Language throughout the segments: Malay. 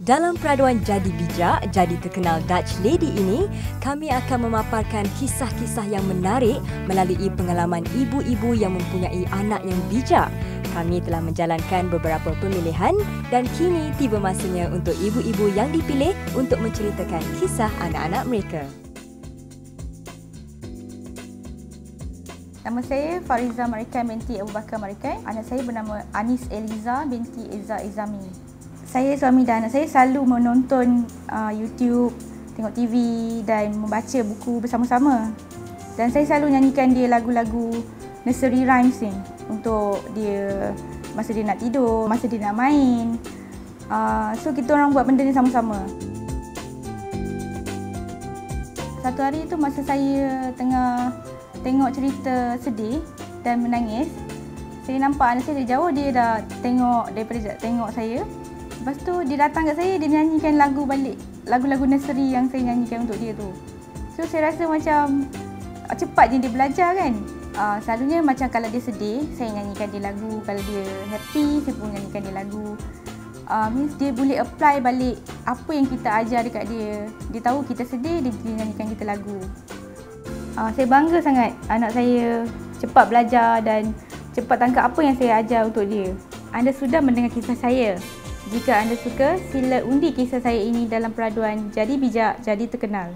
Dalam peraduan Jadi Bijak, Jadi Terkenal Dutch Lady ini, kami akan memaparkan kisah-kisah yang menarik melalui pengalaman ibu-ibu yang mempunyai anak yang bijak. Kami telah menjalankan beberapa pemilihan dan kini tiba masanya untuk ibu-ibu yang dipilih untuk menceritakan kisah anak-anak mereka. Nama saya Fariza Marikan binti Abu Bakar Marikan. Anak saya bernama Anis Eliza binti Eza Izami. Saya, suami dan anak saya selalu menonton YouTube, tengok TV dan membaca buku bersama-sama. Dan saya selalu nyanyikan dia lagu-lagu nursery rhymes ni untuk dia masa dia nak tidur, masa dia nak main. So kita orang buat benda ni sama-sama. Satu hari tu masa saya tengah tengok cerita sedih dan menangis, saya nampak anak saya dari jauh, dia dah tengok daripada tengok saya. Lepas tu dia datang kat saya, dia nyanyikan lagu balik, lagu-lagu nursery yang saya nyanyikan untuk dia tu. So saya rasa macam cepat je dia belajar kan. Selalunya macam kalau dia sedih, saya nyanyikan dia lagu. Kalau dia happy, saya pun nyanyikan dia lagu. Means dia boleh apply balik apa yang kita ajar dekat dia. Dia tahu kita sedih, dia nyanyikan kita lagu. Saya bangga sangat anak saya cepat belajar dan cepat tangkap apa yang saya ajar untuk dia. Anda sudah mendengar kisah saya. Jika anda suka, sila undi kisah saya ini dalam peraduan Jadi Bijak, Jadi Terkenal.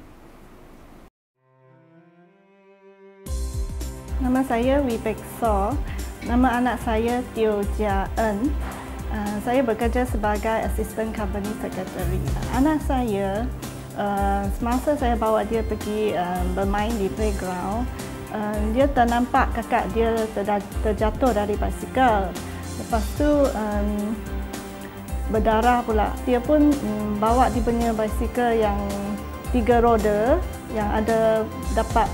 Nama saya Wibek So. Nama anak saya Teo Jia En. Saya bekerja sebagai Assistant Company Secretary. Anak saya, semasa saya bawa dia pergi bermain di playground, dia ternampak kakak dia terjatuh dari basikal. Lepas tu berdarah pula. Dia pun bawa dia punya basikal yang 3 roda yang ada dapat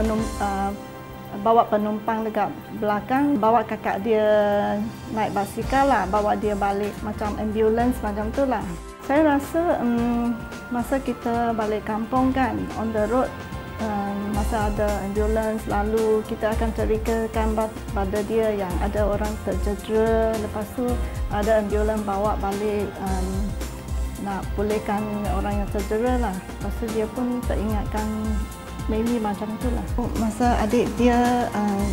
bawa penumpang dekat belakang, bawa kakak dia naik basikal lah, bawa dia balik macam ambulans macam tu lah. Saya rasa masa kita balik kampung kan, on the road, masa ada ambulans, lalu kita akan ceritakan pada dia yang ada orang tercedera, lepas tu ada ambulans bawa balik nak pulihkan orang yang tercedera lah. Lepas tu dia pun teringatkan maybe macam tu lah. Masa adik dia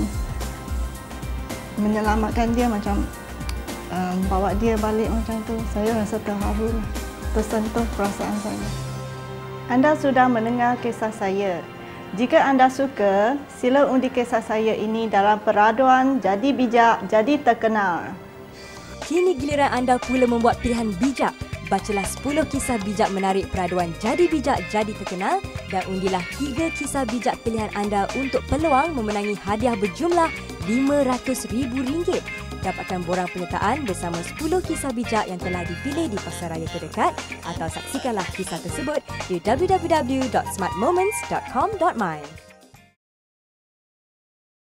menyelamatkan dia, macam bawa dia balik macam tu, saya rasa terharu, tersentuh perasaan saya. Anda sudah mendengar kisah saya. Jika anda suka, sila undi kisah saya ini dalam peraduan Jadi Bijak, Jadi Terkenal. Kini giliran anda pula membuat pilihan bijak. Bacalah 10 kisah bijak menarik peraduan Jadi Bijak, Jadi Terkenal dan undilah 3 kisah bijak pilihan anda untuk peluang memenangi hadiah berjumlah RM500,000. Dapatkan borang penyertaan bersama 10 kisah bijak yang telah dipilih di pasaraya terdekat atau saksikanlah kisah tersebut di www.smartmoments.com.my.